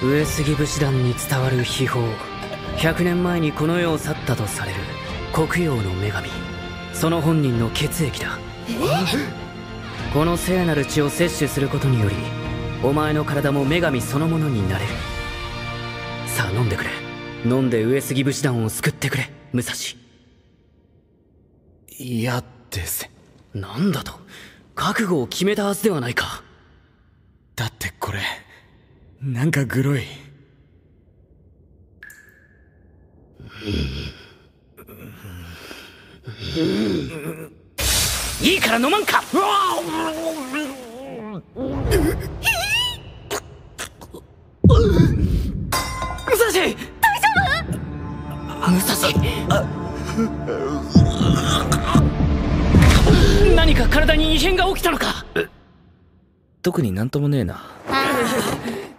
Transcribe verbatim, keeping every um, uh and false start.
上杉武士団に伝わる秘宝、ひゃくねんまえにこの世を去ったとされる黒曜の女神、その本人の血液だ。この聖なる血を摂取することにより、お前の体も女神そのものになれる。さあ飲んでくれ。飲んで上杉武士団を救ってくれ、武蔵。 嫌です。 なんだと、覚悟を決めたはずではないか。 だってこれなんかグロい。 いいから飲まんか。武蔵、大丈夫？武蔵、何か体に異変が起きたのか？ 特になんともねえな。